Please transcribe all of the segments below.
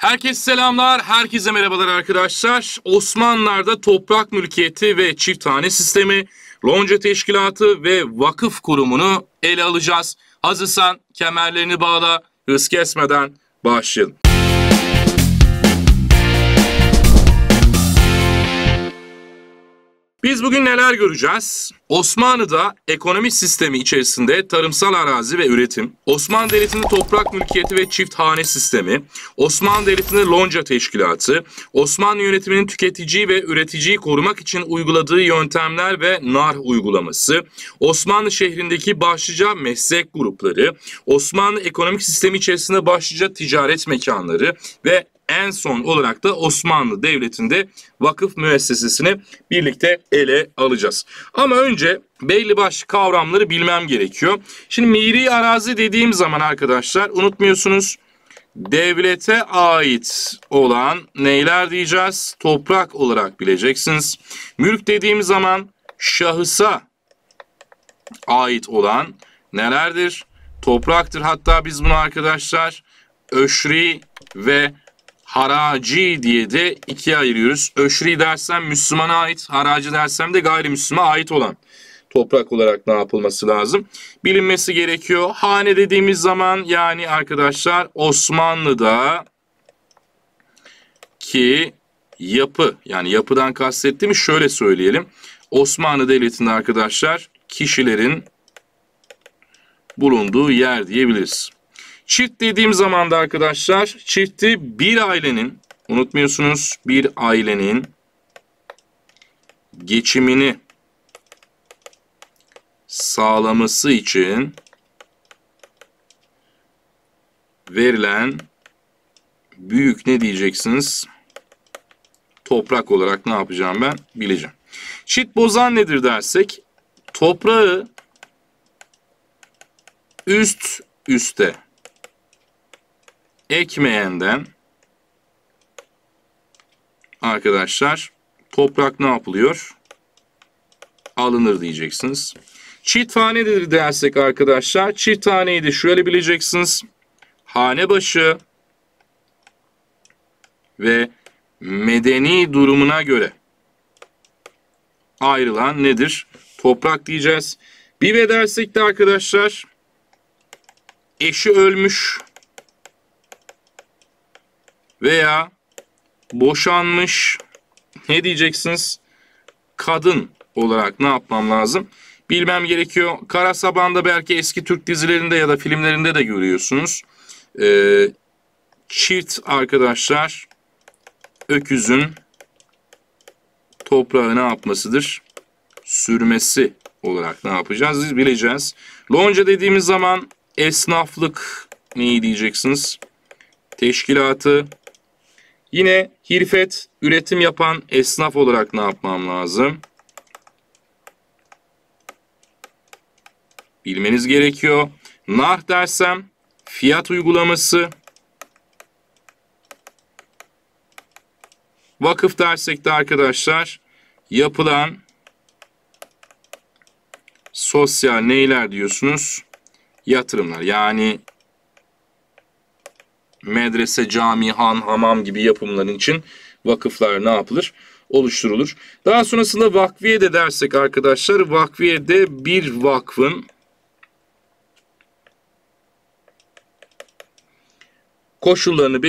Herkese selamlar, herkese merhabalar arkadaşlar. Osmanlılar'da toprak mülkiyeti ve çifthane sistemi, lonca teşkilatı ve vakıf kurumunu ele alacağız. Hazırsan kemerlerini bağla, hız kesmeden başlayalım. Biz bugün neler göreceğiz? Osmanlı'da ekonomi sistemi içerisinde tarımsal arazi ve üretim, Osmanlı Devleti'nin toprak mülkiyeti ve çifthane sistemi, Osmanlı Devleti'nin lonca teşkilatı, Osmanlı yönetiminin tüketiciyi ve üreticiyi korumak için uyguladığı yöntemler ve nar uygulaması, Osmanlı şehrindeki başlıca meslek grupları, Osmanlı ekonomik sistemi içerisinde başlıca ticaret mekanları ve en son olarak da Osmanlı Devleti'nde vakıf müessesesini birlikte ele alacağız. Ama önce belli başlı kavramları bilmem gerekiyor. Şimdi miri arazi dediğim zaman arkadaşlar unutmuyorsunuz, devlete ait olan neyler diyeceğiz? Toprak olarak bileceksiniz. Mülk dediğim zaman şahısa ait olan nelerdir? Topraktır. Hatta biz bunu arkadaşlar öşri ve haraci diye de ikiye ayırıyoruz. Öşri dersem Müslümana ait, haraci dersem de gayrimüslime ait olan toprak olarak ne yapılması lazım? Bilinmesi gerekiyor. Hane dediğimiz zaman yani arkadaşlar Osmanlı'da ki yapı, yani yapıdan kastettiğimiz şöyle söyleyelim. Osmanlı Devleti'nde arkadaşlar kişilerin bulunduğu yer diyebiliriz. Çift dediğim zaman da arkadaşlar çifti bir ailenin, unutmuyorsunuz, bir ailenin geçimini sağlaması için verilen büyük ne diyeceksiniz? Toprak olarak ne yapacağım ben? Bileceğim. Çift bozan nedir dersek toprağı üst üste ekmeyenden arkadaşlar toprak ne yapılıyor? Alınır diyeceksiniz. Çift hanedir dersek arkadaşlar çift haneyi de şöyle bileceksiniz. Hane başı ve medeni durumuna göre ayrılan nedir? Toprak diyeceğiz. Bive dersek de arkadaşlar eşi ölmüş veya boşanmış ne diyeceksiniz? Kadın olarak ne yapmam lazım? Bilmem gerekiyor. Karasaban'da belki eski Türk dizilerinde ya da filmlerinde de görüyorsunuz. Çift arkadaşlar öküzün toprağı ne yapmasıdır? Sürmesi olarak ne yapacağız? Biz bileceğiz. Lonca dediğimiz zaman esnaflık neyi diyeceksiniz? Teşkilatı. Yine hirfet, üretim yapan esnaf olarak ne yapmam lazım? Bilmeniz gerekiyor. Nar dersem fiyat uygulaması. Vakıf dersek de arkadaşlar yapılan sosyal neyler diyorsunuz? Yatırımlar. Yani medrese, cami, han, hamam gibi yapımların için vakıflar ne yapılır? Oluşturulur. Daha sonrasında vakfiye de dersek arkadaşlar vakfiye de bir vakfın koşullarını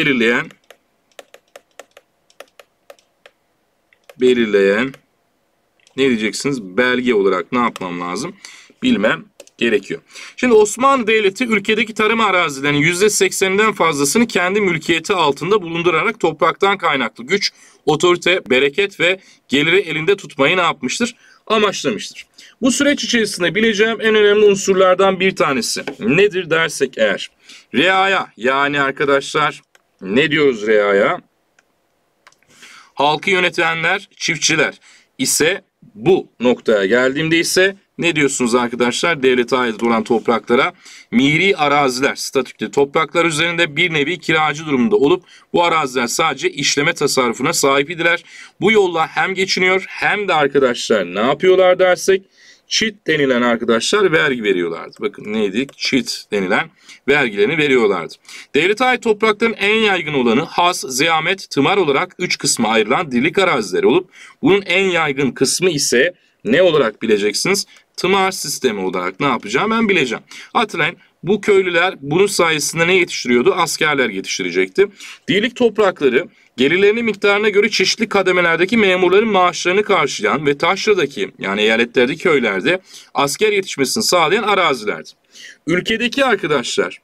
belirleyen ne diyeceksiniz? Belge olarak ne yapmam lazım? Bilmem gerekiyor. Şimdi Osmanlı Devleti ülkedeki tarım arazilerinin %80'inden fazlasını kendi mülkiyeti altında bulundurarak topraktan kaynaklı güç, otorite, bereket ve geliri elinde tutmayı ne yapmıştır? Amaçlamıştır. Bu süreç içerisinde bileceğim en önemli unsurlardan bir tanesi nedir dersek eğer? Reaya, yani arkadaşlar ne diyoruz reaya? Halkı yönetenler, çiftçiler ise bu noktaya geldiğimde ise ne diyorsunuz arkadaşlar? Devlete ait olan topraklara miri araziler, statükte topraklar üzerinde bir nevi kiracı durumunda olup bu araziler sadece işleme tasarrufuna sahip idiler. Bu yolla hem geçiniyor hem de arkadaşlar ne yapıyorlar dersek çit denilen arkadaşlar vergi veriyorlardı. Bakın neydi? Çit denilen vergilerini veriyorlardı. Devlete ait toprakların en yaygın olanı has, ziyamet, tımar olarak 3 kısma ayrılan dirlik arazileri olup bunun en yaygın kısmı ise ne olarak bileceksiniz? Tımar sistemi olarak ne yapacağım ben bileceğim. Hatırlayın, bu köylüler bunun sayesinde ne yetiştiriyordu? Askerler yetiştirecekti. Dirlik toprakları gelirlerinin miktarına göre çeşitli kademelerdeki memurların maaşlarını karşılayan ve taşradaki yani eyaletlerdeki köylerde asker yetişmesini sağlayan arazilerdi. Ülkedeki arkadaşlar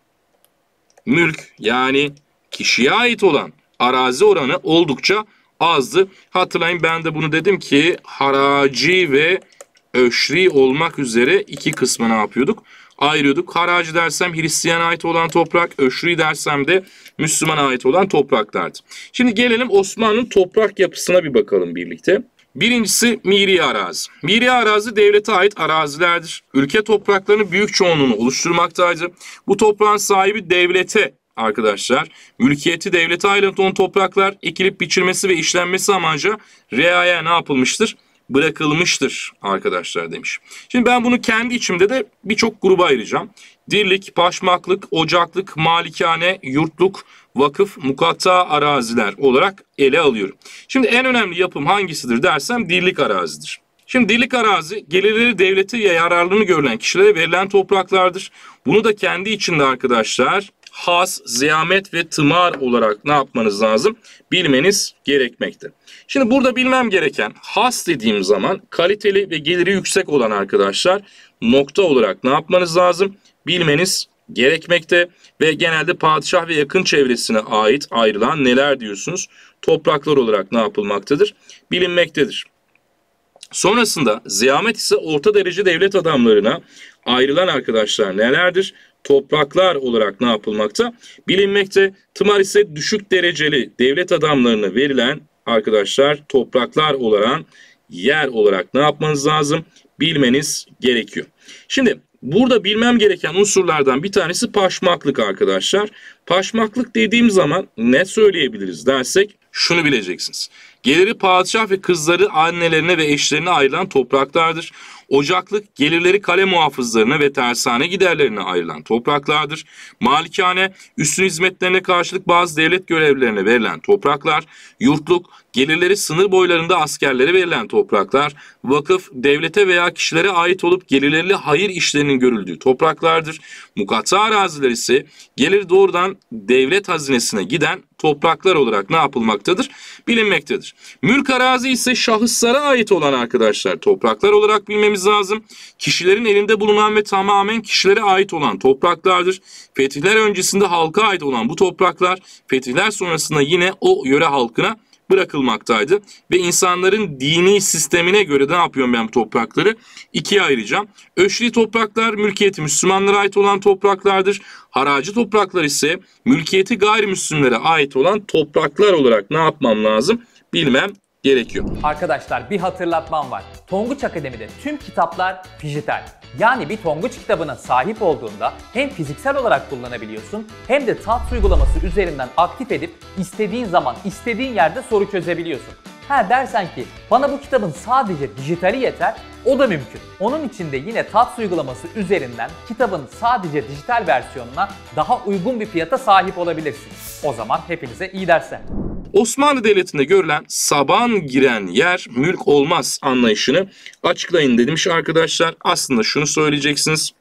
mülk yani kişiye ait olan arazi oranı oldukça azdı. Hatırlayın, ben de bunu dedim ki haraci ve öşri olmak üzere iki kısma ne yapıyorduk? Ayırıyorduk. Haraci dersem Hristiyan'a ait olan toprak, öşri dersem de Müslümana ait olan topraklardı. Şimdi gelelim Osmanlı'nın toprak yapısına bir bakalım birlikte. Birincisi miri arazi. Miri arazi devlete ait arazilerdir. Ülke topraklarının büyük çoğunluğunu oluşturmaktaydı. Bu toprağın sahibi devlete arkadaşlar. Mülkiyeti devlete ait olan topraklar ekilip biçilmesi ve işlenmesi amacıyla reaya ne yapılmıştır? Bırakılmıştır arkadaşlar demiş. Şimdi ben bunu kendi içimde de birçok gruba ayıracağım. Dirlik, paşmaklık, ocaklık, malikane, yurtluk, vakıf, mukatta araziler olarak ele alıyorum. Şimdi en önemli yapım hangisidir dersem dirlik arazidir. Şimdi dirlik arazi gelirleri devlete yararlılığını görülen kişilere verilen topraklardır. Bunu da kendi içinde arkadaşlar has, ziyamet ve tımar olarak ne yapmanız lazım? Bilmeniz gerekmekte. Şimdi burada bilmem gereken has dediğim zaman kaliteli ve geliri yüksek olan arkadaşlar nokta olarak ne yapmanız lazım? Bilmeniz gerekmekte ve genelde padişah ve yakın çevresine ait ayrılan neler diyorsunuz? Topraklar olarak ne yapılmaktadır? Bilinmektedir. Sonrasında ziyamet ise orta derece devlet adamlarına ayrılan arkadaşlar nelerdir? Topraklar olarak ne yapılmakta? Bilinmekte. Tımar ise düşük dereceli devlet adamlarına verilen arkadaşlar topraklar olan yer olarak ne yapmanız lazım? Bilmeniz gerekiyor. Şimdi burada bilmem gereken unsurlardan bir tanesi paşmaklık arkadaşlar. Paşmaklık dediğim zaman ne söyleyebiliriz dersek şunu bileceksiniz. Geliri padişah ve kızları annelerine ve eşlerine ayrılan topraklardır. Ocaklık gelirleri kale muhafızlarına ve tersane giderlerine ayrılan topraklardır. Malikane üstün hizmetlerine karşılık bazı devlet görevlilerine verilen topraklar. Yurtluk gelirleri sınır boylarında askerlere verilen topraklar. Vakıf devlete veya kişilere ait olup gelirleri hayır işlerinin görüldüğü topraklardır. Mukatta araziler ise gelir doğrudan devlet hazinesine giden topraklar olarak ne yapılmaktadır? Bilinmektedir. Mülk arazi ise şahıslara ait olan arkadaşlar topraklar olarak bilmemiz lazım. Kişilerin elinde bulunan ve tamamen kişilere ait olan topraklardır. Fetihler öncesinde halka ait olan bu topraklar fetihler sonrasında yine o yöre halkına bırakılmaktaydı. Ve insanların dini sistemine göre ne yapıyorum ben bu toprakları? İkiye ayıracağım. Öşri topraklar mülkiyeti Müslümanlara ait olan topraklardır. Haracı topraklar ise mülkiyeti gayrimüslimlere ait olan topraklar olarak ne yapmam lazım? Bilmem gerekiyor. Arkadaşlar bir hatırlatmam var. Tonguç Akademi'de tüm kitaplar dijital. Yani bir Tonguç kitabına sahip olduğunda hem fiziksel olarak kullanabiliyorsun hem de TATS uygulaması üzerinden aktif edip istediğin zaman istediğin yerde soru çözebiliyorsun. Ha dersen ki bana bu kitabın sadece dijitali yeter, o da mümkün. Onun için de yine TATS uygulaması üzerinden kitabın sadece dijital versiyonuna daha uygun bir fiyata sahip olabilirsin. O zaman hepinize iyi dersler. Osmanlı Devleti'nde görülen saban giren yer mülk olmaz anlayışını açıklayın demiş arkadaşlar. Aslında şunu söyleyeceksiniz.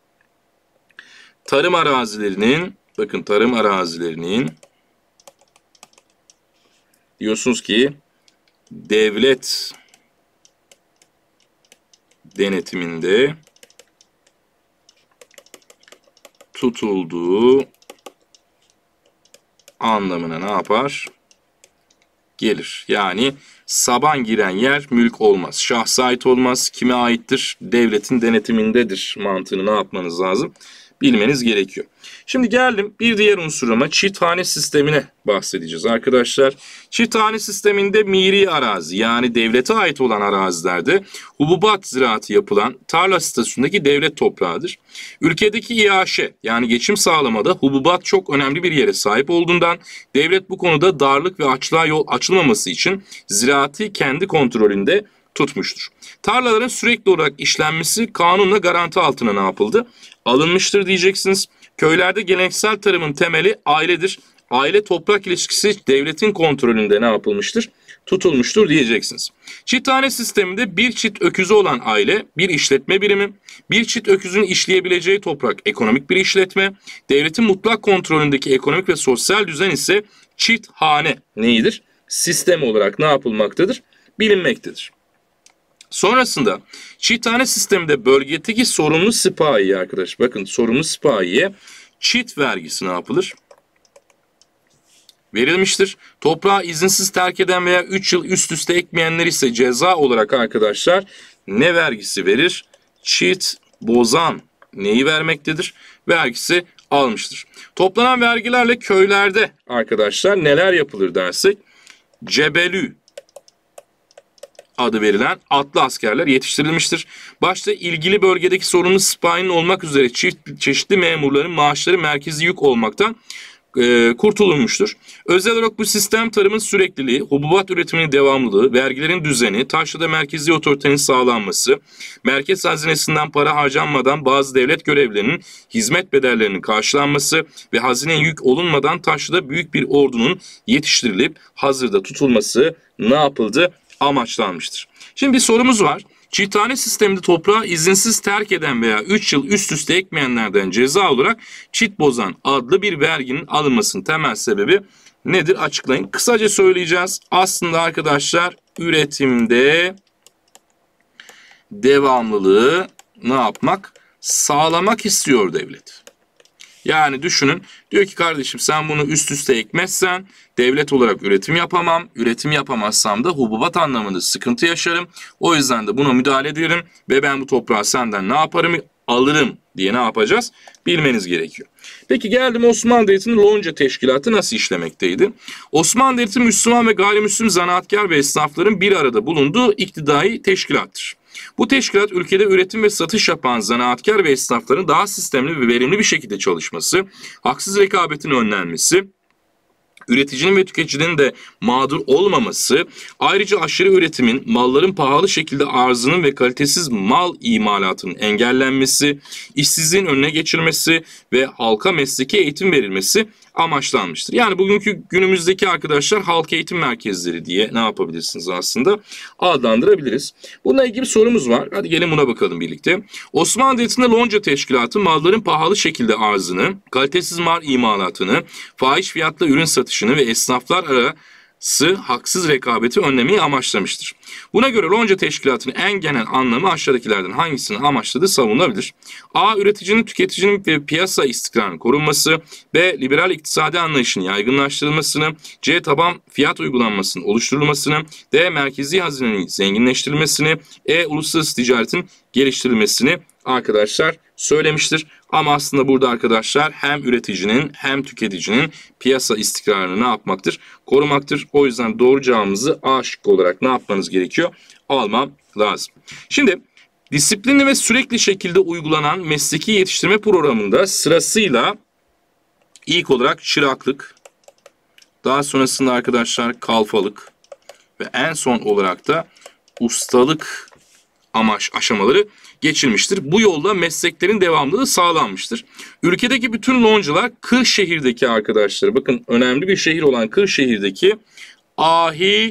Tarım arazilerinin, bakın tarım arazilerinin diyorsunuz ki devlet denetiminde tutulduğu anlamına ne yapar? Gelir. Yani saban giren yer mülk olmaz. Şahsa ait olmaz. Kime aittir? Devletin denetimindedir mantığını ne yapmanız lazım? Bilmeniz gerekiyor. Şimdi geldim bir diğer unsuruma çift hane sistemine bahsedeceğiz arkadaşlar. Çift hane sisteminde miri arazi yani devlete ait olan arazilerde hububat ziraatı yapılan tarla statüsündeki devlet toprağıdır. Ülkedeki iaşe yani geçim sağlamada hububat çok önemli bir yere sahip olduğundan devlet bu konuda darlık ve açlığa yol açılmaması için ziraatı kendi kontrolünde tutmuştur. Tarlaların sürekli olarak işlenmesi kanunla garanti altına ne yapıldı? Alınmıştır diyeceksiniz. Köylerde geleneksel tarımın temeli ailedir. Aile toprak ilişkisi devletin kontrolünde ne yapılmıştır? Tutulmuştur diyeceksiniz. Çifthane sisteminde bir çift öküzü olan aile bir işletme birimi, bir çift öküzün işleyebileceği toprak ekonomik bir işletme, devletin mutlak kontrolündeki ekonomik ve sosyal düzen ise çifthane neyidir? Sistem olarak ne yapılmaktadır? Bilinmektedir. Sonrasında çifthane sisteminde bölgedeki sorumlu sipahiye arkadaş, bakın sorumlu sipahiye çit vergisi ne yapılır? Verilmiştir. Toprağı izinsiz terk eden veya 3 yıl üst üste ekmeyenler ise ceza olarak arkadaşlar ne vergisi verir? Çit bozan neyi vermektedir? Vergisi almıştır. Toplanan vergilerle köylerde arkadaşlar neler yapılır dersek? Cebelü adı verilen atlı askerler yetiştirilmiştir. Başta ilgili bölgedeki sorumlu sipahinin olmak üzere çeşitli memurların maaşları merkezi yük olmaktan kurtulunmuştur. Özel olarak bu sistem tarımın sürekliliği, hububat üretiminin devamlılığı, vergilerin düzeni, taşrada merkezi otoritenin sağlanması, merkez hazinesinden para harcanmadan bazı devlet görevlilerinin hizmet bedellerinin karşılanması ve hazineye yük olunmadan taşrada büyük bir ordunun yetiştirilip hazırda tutulması ne yapıldı? Amaçlanmıştır. Şimdi bir sorumuz var. Çifthane sisteminde toprağı izinsiz terk eden veya 3 yıl üst üste ekmeyenlerden ceza olarak çit bozan adlı bir verginin alınmasının temel sebebi nedir? Açıklayın. Kısaca söyleyeceğiz. Aslında arkadaşlar üretimde devamlılığı ne yapmak? Sağlamak istiyor devlet. Yani düşünün, diyor ki kardeşim sen bunu üst üste ekmezsen devlet olarak üretim yapamam. Üretim yapamazsam da hububat anlamında sıkıntı yaşarım. O yüzden de buna müdahale ederim ve ben bu toprağı senden ne yaparım? Alırım diye ne yapacağız? Bilmeniz gerekiyor. Peki geldim Osmanlı Devleti'nin lonca teşkilatı nasıl işlemekteydi? Osmanlı Devleti Müslüman ve gayrimüslim zanaatkar ve esnafların bir arada bulunduğu iktidai teşkilattır. Bu teşkilat ülkede üretim ve satış yapan zanaatkar ve esnafların daha sistemli ve verimli bir şekilde çalışması, haksız rekabetin önlenmesi, üreticinin ve tüketicinin de mağdur olmaması, ayrıca aşırı üretimin, malların pahalı şekilde arzının ve kalitesiz mal imalatının engellenmesi, işsizliğin önüne geçilmesi ve halka mesleki eğitim verilmesi amaçlanmıştır. Yani bugünkü günümüzdeki arkadaşlar halk eğitim merkezleri diye ne yapabilirsiniz aslında? Adlandırabiliriz. Bununla ilgili bir sorumuz var. Hadi gelin buna bakalım birlikte. Osmanlı Devleti'nde lonca teşkilatı malların pahalı şekilde arzını, kalitesiz mal imalatını, fahiş fiyatla ürün satışını ve esnaflar arası haksız rekabeti önlemeyi amaçlamıştır. Buna göre lonca teşkilatının en genel anlamı aşağıdakilerden hangisini amaçladığı savunulabilir? A. Üreticinin, tüketicinin ve piyasa istikrarının korunması. B. Liberal iktisadi anlayışın yaygınlaştırılmasını. C. Taban fiyat uygulanmasının oluşturulmasını. D. Merkezi hazinenin zenginleştirilmesini. E. Uluslararası ticaretin geliştirilmesini arkadaşlar söylemiştir. Ama aslında burada arkadaşlar hem üreticinin hem tüketicinin piyasa istikrarını ne yapmaktır? Korumaktır. O yüzden doğru cevabımızı A şıkkı olarak ne yapmanız gerekiyor? Almam lazım. Şimdi disiplinli ve sürekli şekilde uygulanan mesleki yetiştirme programında sırasıyla ilk olarak çıraklık, daha sonrasında arkadaşlar kalfalık ve en son olarak da ustalık aşamaları geçilmiştir. Bu yolda mesleklerin devamlılığı sağlanmıştır. Ülkedeki bütün loncalar Kırşehir'deki arkadaşlar, bakın önemli bir şehir olan Kırşehir'deki Ahi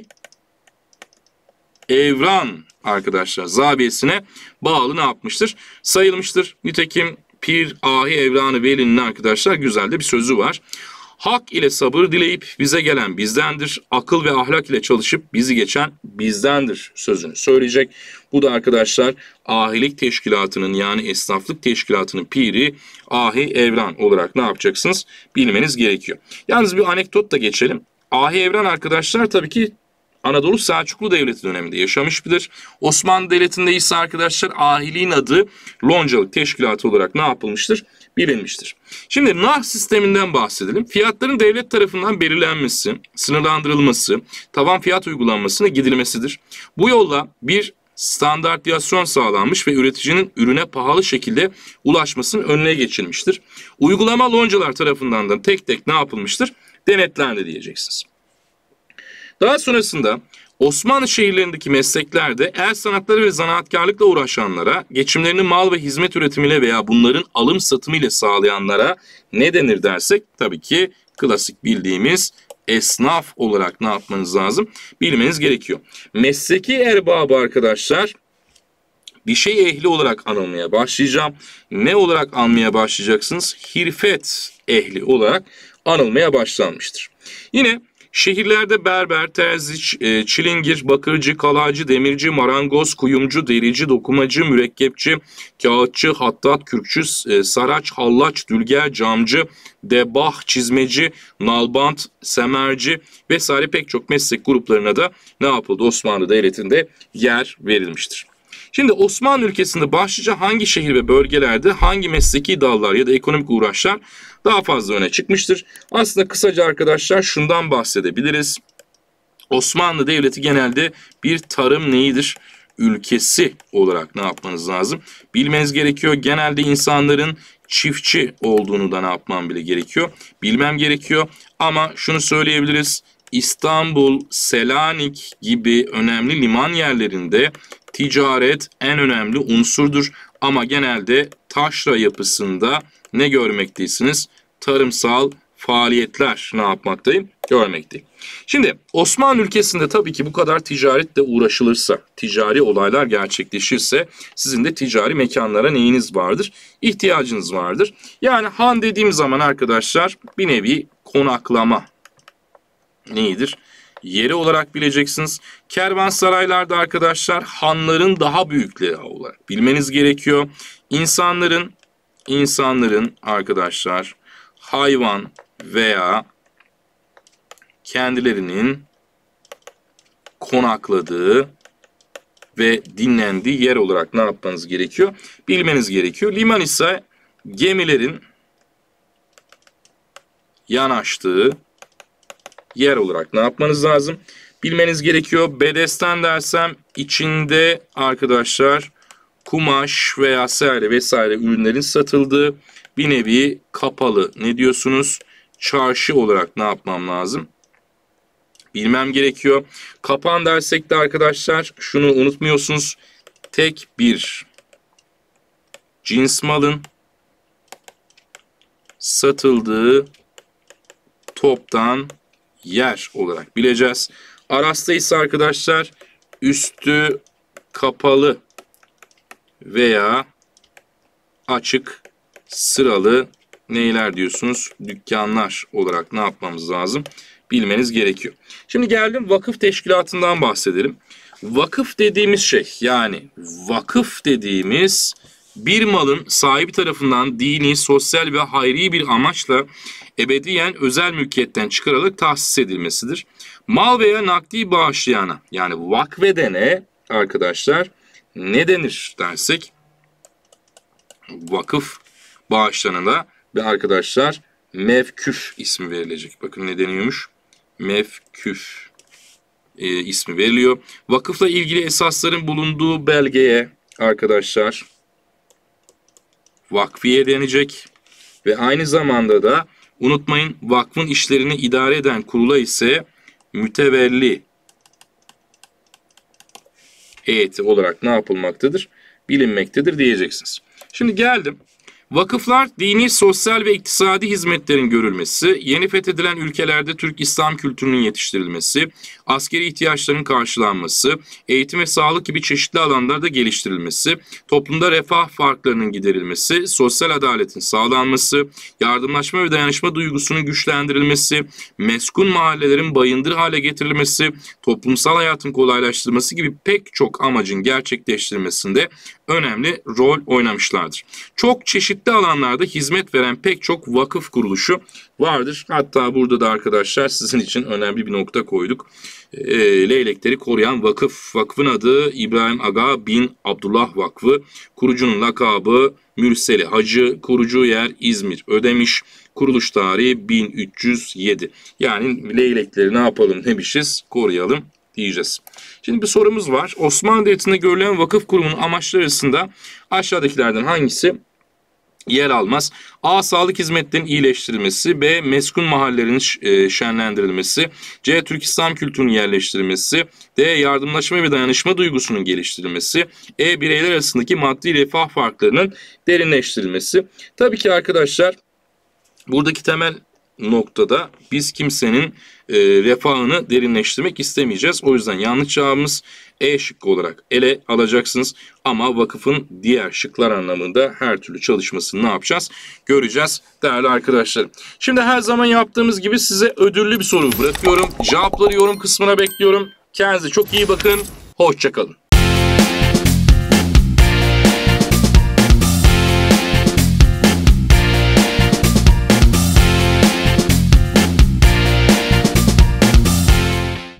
Evran arkadaşlar zabiyesine bağlı ne yapmıştır? Sayılmıştır. Nitekim Pir Ahi Evran-ı Veli'nin arkadaşlar güzel de bir sözü var. Hak ile sabır dileyip bize gelen bizdendir. Akıl ve ahlak ile çalışıp bizi geçen bizdendir sözünü söyleyecek. Bu da arkadaşlar ahilik teşkilatının yani esnaflık teşkilatının piri Ahi Evran olarak ne yapacaksınız? Bilmeniz gerekiyor. Yalnız bir anekdot da geçelim. Ahi Evran arkadaşlar tabii ki Anadolu Selçuklu Devleti döneminde yaşamış bilir. Osmanlı Devleti'nde ise arkadaşlar ahiliğin adı loncalık teşkilatı olarak ne yapılmıştır? Bilinmiştir. Şimdi nar sisteminden bahsedelim. Fiyatların devlet tarafından belirlenmesi, sınırlandırılması, tavan fiyat uygulanmasına gidilmesidir. Bu yolla bir standartizasyon sağlanmış ve üreticinin ürüne pahalı şekilde ulaşmasının önüne geçilmiştir. Uygulama loncalar tarafından da tek tek ne yapılmıştır? Denetlendi diyeceksiniz. Daha sonrasında Osmanlı şehirlerindeki mesleklerde el sanatları ve zanaatkarlıkla uğraşanlara, geçimlerini mal ve hizmet üretimiyle veya bunların alım satımıyla sağlayanlara ne denir dersek, tabii ki klasik bildiğimiz esnaf olarak ne yapmanız lazım? Bilmeniz gerekiyor. Mesleki erbabı arkadaşlar, bir şey ehli olarak anılmaya başlayacağım. Ne olarak anmaya başlayacaksınız? Hirfet ehli olarak anılmaya başlanmıştır. Yine şehirlerde berber, terzi, çilingir, bakırcı, kalaycı, demirci, marangoz, kuyumcu, derici, dokumacı, mürekkepçi, kağıtçı, hattat, kürkçü, saraç, hallaç, dülger, camcı, debah, çizmeci, nalbant, semerci vesaire pek çok meslek gruplarına da ne yapıldı? Osmanlı Devleti'nde yer verilmiştir. Şimdi Osmanlı ülkesinde başlıca hangi şehir ve bölgelerde hangi mesleki dallar ya da ekonomik uğraşlar daha fazla öne çıkmıştır? Aslında kısaca arkadaşlar şundan bahsedebiliriz. Osmanlı Devleti genelde bir tarım neyidir? Ülkesi olarak ne yapmanız lazım? Bilmeniz gerekiyor. Genelde insanların çiftçi olduğunu da ne yapmam bile gerekiyor? Bilmem gerekiyor. Ama şunu söyleyebiliriz. İstanbul, Selanik gibi önemli liman yerlerinde ticaret en önemli unsurdur. Ama genelde taşra yapısında ne görmekteysiniz? Tarımsal faaliyetler ne yapmaktayım? Görmekteyim. Şimdi Osmanlı ülkesinde tabii ki bu kadar ticaretle uğraşılırsa, ticari olaylar gerçekleşirse sizin de ticari mekanlara neyiniz vardır? İhtiyacınız vardır. Yani han dediğim zaman arkadaşlar bir nevi konaklama neyidir? Yeri olarak bileceksiniz. Kervansaraylarda arkadaşlar hanların daha büyükleri olarak bilmeniz gerekiyor. İnsanların arkadaşlar hayvan veya kendilerinin konakladığı ve dinlendiği yer olarak ne yapmanız gerekiyor? Bilmeniz gerekiyor. Liman ise gemilerin yanaştığı yer olarak ne yapmanız lazım? Bilmeniz gerekiyor. Bedesten dersem içinde arkadaşlar kumaş veya sere vesaire ürünlerin satıldığı bir nevi kapalı ne diyorsunuz? Çarşı olarak ne yapmam lazım? Bilmem gerekiyor. Kapan dersek de arkadaşlar şunu unutmuyorsunuz. Tek bir cins malın satıldığı toptan yer olarak bileceğiz. Arasta ise arkadaşlar üstü kapalı veya açık sıralı neyler diyorsunuz? Dükkanlar olarak ne yapmamız lazım? Bilmeniz gerekiyor. Şimdi geldim vakıf teşkilatından bahsedelim. Vakıf dediğimiz şey yani vakıf dediğimiz bir malın sahibi tarafından dini, sosyal ve hayri bir amaçla ebediyen özel mülkiyetten çıkarılıp tahsis edilmesidir. Mal veya nakdi bağışlayana yani vakfedene arkadaşlar ne denir dersek vakıf bağışlanana ve arkadaşlar mevküf ismi verilecek. Bakın ne deniyormuş? Mevküf ismi veriliyor. Vakıfla ilgili esasların bulunduğu belgeye arkadaşlar vakfiye denecek. Ve aynı zamanda da unutmayın vakfın işlerini idare eden kurula ise mütevelli heyeti olarak ne yapılmaktadır? Bilinmektedir diyeceksiniz. Şimdi geldim. Vakıflar dini, sosyal ve iktisadi hizmetlerin görülmesi, yeni fethedilen ülkelerde Türk İslam kültürünün yetiştirilmesi, askeri ihtiyaçların karşılanması, eğitim ve sağlık gibi çeşitli alanlarda geliştirilmesi, toplumda refah farklarının giderilmesi, sosyal adaletin sağlanması, yardımlaşma ve dayanışma duygusunun güçlendirilmesi, meskun mahallelerin bayındır hale getirilmesi, toplumsal hayatın kolaylaştırılması gibi pek çok amacın gerçekleştirilmesinde önemli rol oynamışlardır. Çok çeşitli alanlarda hizmet veren pek çok vakıf kuruluşu vardır. Hatta burada da arkadaşlar sizin için önemli bir nokta koyduk. Leylekleri koruyan vakıf. Vakfın adı İbrahim Aga bin Abdullah Vakfı. Kurucunun lakabı Mürseli Hacı. Kurucu yer İzmir Ödemiş. Kuruluş tarihi 1307. Yani leylekleri ne yapalım demişiz? Koruyalım diyeceğiz. Şimdi bir sorumuz var. Osmanlı Devleti'nde görülen vakıf kurumunun amaçları arasında aşağıdakilerden hangisi yer almaz. A. Sağlık hizmetlerinin iyileştirilmesi. B. Meskun mahallelerin şenlendirilmesi. C. Türk İslam kültürünün yerleştirilmesi. D. Yardımlaşma ve dayanışma duygusunun geliştirilmesi. E. Bireyler arasındaki maddi refah farklarının derinleştirilmesi. Tabii ki arkadaşlar buradaki temel noktada biz kimsenin refahını derinleştirmek istemeyeceğiz. O yüzden yanlış cevabımız E şıkkı olarak ele alacaksınız. Ama vakıfın diğer şıklar anlamında her türlü çalışmasını ne yapacağız? Göreceğiz değerli arkadaşlar. Şimdi her zaman yaptığımız gibi size ödüllü bir soru bırakıyorum. Cevapları yorum kısmına bekliyorum. Kendinize çok iyi bakın. Hoşça kalın.